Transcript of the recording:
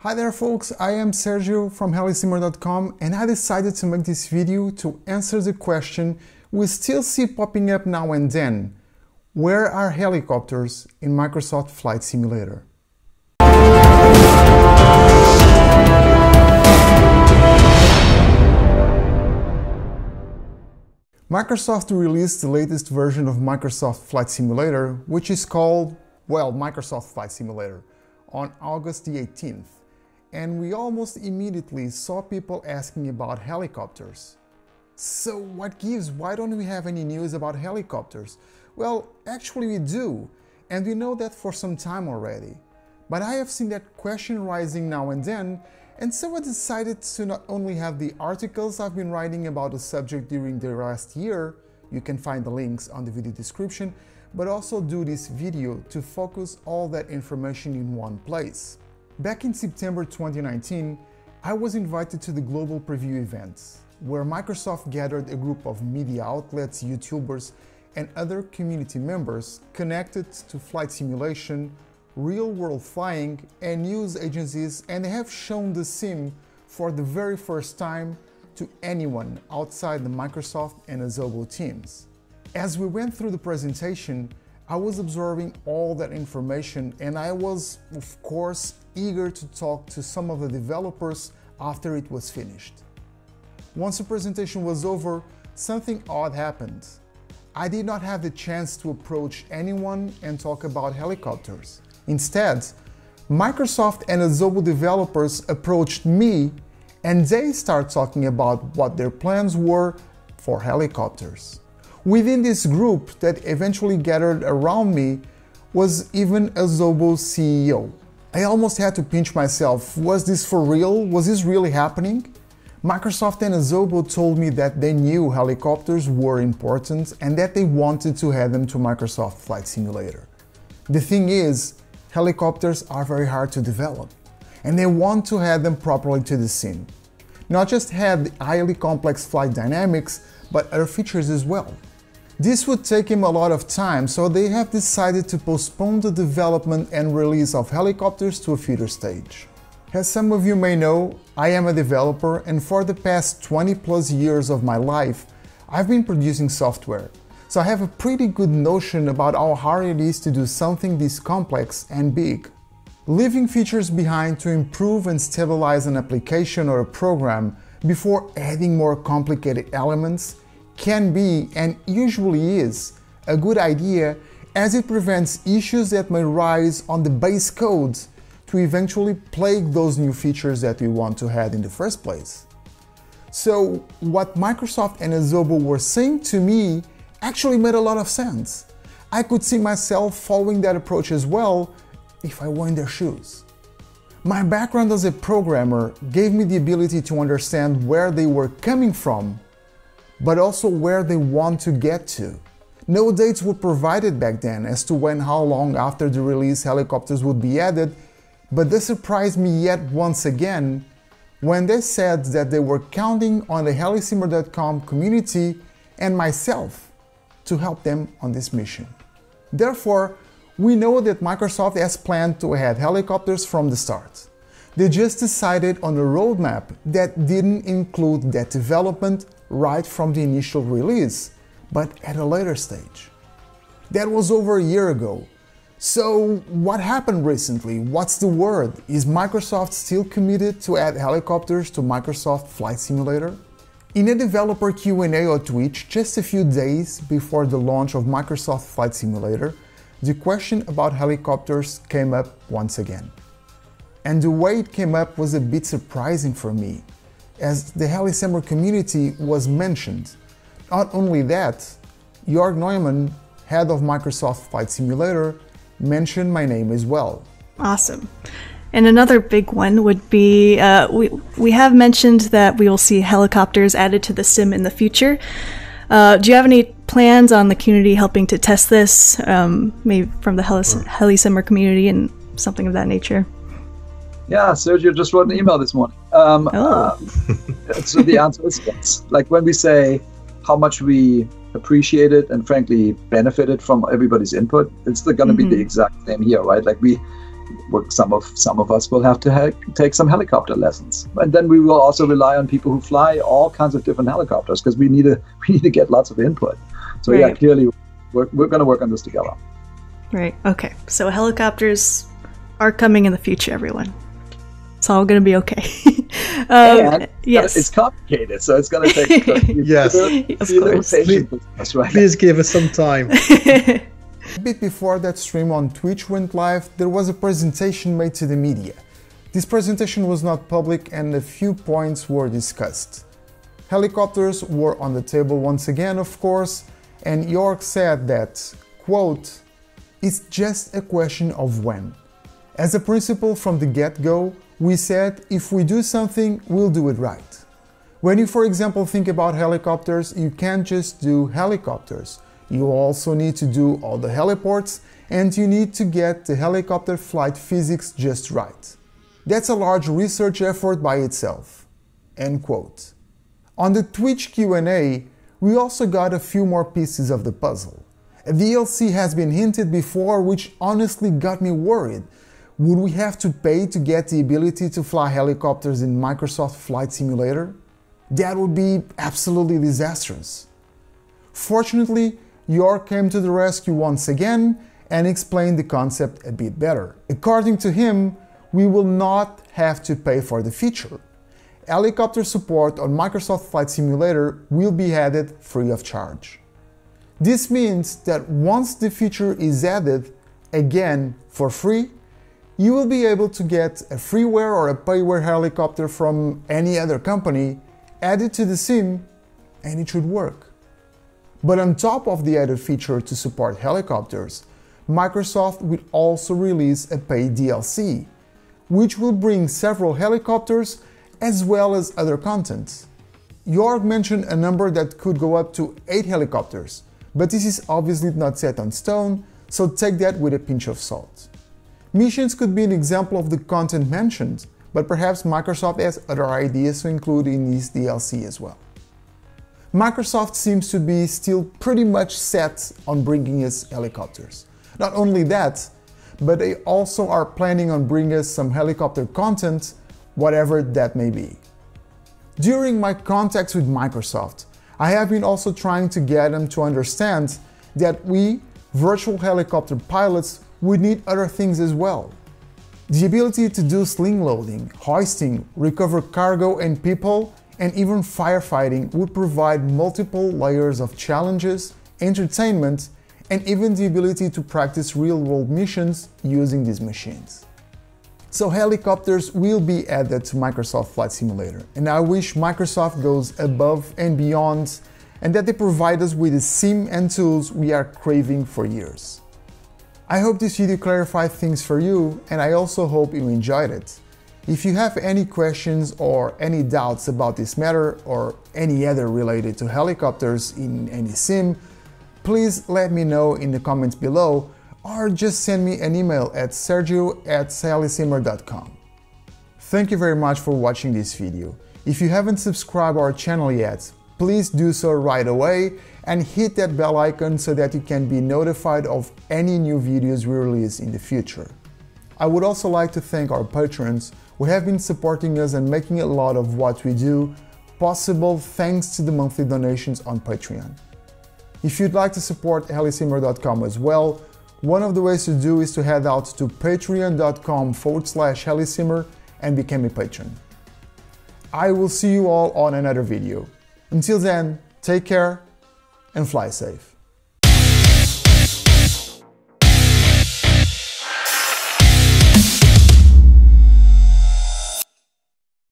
Hi there folks, I am Sergio from HeliSimmer.com and I decided to make this video to answer the question we still see popping up now and then. Where are helicopters in Microsoft Flight Simulator? Microsoft released the latest version of Microsoft Flight Simulator, which is called, well, Microsoft Flight Simulator, on August the 18th. And we almost immediately saw people asking about helicopters. So what gives? Why don't we have any news about helicopters? Well, actually we do, and we know that for some time already. But I have seen that question rising now and then, and so I decided to not only have the articles I've been writing about the subject during the last year, you can find the links on the video description, but also do this video to focus all that information in one place. Back in September 2019, I was invited to the Global Preview event, where Microsoft gathered a group of media outlets, YouTubers, and other community members connected to flight simulation, real-world flying, and news agencies, and they have shown the sim for the very first time to anyone outside the Microsoft and Azobo teams. As we went through the presentation, I was absorbing all that information, and I was, of course, eager to talk to some of the developers after it was finished. Once the presentation was over, something odd happened. I did not have the chance to approach anyone and talk about helicopters. Instead, Microsoft and Azobo developers approached me and they started talking about what their plans were for helicopters. Within this group that eventually gathered around me was even Azobo's CEO. I almost had to pinch myself. Was this for real? Was this really happening? Microsoft and Azobo told me that they knew helicopters were important and that they wanted to add them to Microsoft Flight Simulator. The thing is, helicopters are very hard to develop, and they want to add them properly to the sim. Not just have the highly complex flight dynamics, but other features as well. This would take him a lot of time, so they have decided to postpone the development and release of helicopters to a future stage. As some of you may know, I am a developer, and for the past 20+ years of my life, I've been producing software. So I have a pretty good notion about how hard it is to do something this complex and big. Leaving features behind to improve and stabilize an application or a program before adding more complicated elements can be, and usually is, a good idea, as it prevents issues that may rise on the base code to eventually plague those new features that we want to add in the first place. So what Microsoft and Azobo were saying to me actually made a lot of sense. I could see myself following that approach as well if I were in their shoes. My background as a programmer gave me the ability to understand where they were coming from, but also where they want to get to. No dates were provided back then as to when, how long after the release helicopters would be added, but this surprised me yet once again when they said that they were counting on the HeliSimmer.com community and myself to help them on this mission. Therefore, we know that Microsoft has planned to add helicopters from the start. They just decided on a roadmap that didn't include that development right from the initial release, but at a later stage. That was over a year ago. So what happened recently? What's the word? Is Microsoft still committed to add helicopters to Microsoft Flight Simulator? In a developer Q&A on Twitch just a few days before the launch of Microsoft Flight Simulator, the question about helicopters came up once again. And the way it came up was a bit surprising for me, as the HeliSimmer community was mentioned. Not only that, Jörg Neumann, head of Microsoft Flight Simulator, mentioned my name as well. Awesome. And another big one would be, we have mentioned that we will see helicopters added to the sim in the future. Do you have any plans on the community helping to test this, maybe from the HeliSimmer community and something of that nature? Yeah, Sergio just wrote an email this morning. So the answer is yes. Like when we say how much we appreciate it and frankly benefited from everybody's input, it's going to be the exact same here, right? Like some of us will have to take some helicopter lessons, and then we will also rely on people who fly all kinds of different helicopters, because we need to get lots of input. So right. Yeah, clearly we're going to work on this together. Right. Okay. So helicopters are coming in the future, everyone. It's all going to be okay. And yes, it's complicated, so it's going to take yes, of course. Please give us some time. A bit before that stream on Twitch went live, there was a presentation made to the media. This presentation was not public and a few points were discussed. Helicopters were on the table once again, of course, and York said that, quote, "It's just a question of when. As a principle from the get-go, we said if we do something, we'll do it right. When you, for example, think about helicopters, you can't just do helicopters. You also need to do all the heliports, and you need to get the helicopter flight physics just right. That's a large research effort by itself." End quote. On the Twitch Q&A, we also got a few more pieces of the puzzle. A DLC has been hinted before, which honestly got me worried. Would we have to pay to get the ability to fly helicopters in Microsoft Flight Simulator? That would be absolutely disastrous. Fortunately, York came to the rescue once again and explained the concept a bit better. According to him, we will not have to pay for the feature. Helicopter support on Microsoft Flight Simulator will be added free of charge. This means that once the feature is added, again for free, you will be able to get a freeware or a payware helicopter from any other company, add it to the sim, and it should work. But on top of the added feature to support helicopters, Microsoft will also release a paid DLC, which will bring several helicopters as well as other content. York mentioned a number that could go up to 8 helicopters, but this is obviously not set on stone, so take that with a pinch of salt. Missions could be an example of the content mentioned, but perhaps Microsoft has other ideas to include in this DLC as well. Microsoft seems to be still pretty much set on bringing us helicopters. Not only that, but they also are planning on bringing us some helicopter content, whatever that may be. During my contacts with Microsoft, I have been also trying to get them to understand that we, virtual helicopter pilots, would need other things as well. The ability to do sling loading, hoisting, recover cargo and people, and even firefighting would provide multiple layers of challenges, entertainment, and even the ability to practice real-world missions using these machines. So helicopters will be added to Microsoft Flight Simulator, and I wish Microsoft goes above and beyond, and that they provide us with the sim and tools we are craving for years. I hope this video clarified things for you, and I also hope you enjoyed it. If you have any questions or any doubts about this matter or any other related to helicopters in any sim, please let me know in the comments below or just send me an email at sergio@HeliSimmer.com. Thank you very much for watching this video. If you haven't subscribed our channel yet, please do so right away and hit that bell icon so that you can be notified of any new videos we release in the future. I would also like to thank our patrons who have been supporting us and making a lot of what we do possible thanks to the monthly donations on Patreon. If you'd like to support HeliSimmer.com as well, one of the ways to do is to head out to patreon.com/HeliSimmer and become a patron. I will see you all on another video. Until then, take care and fly safe.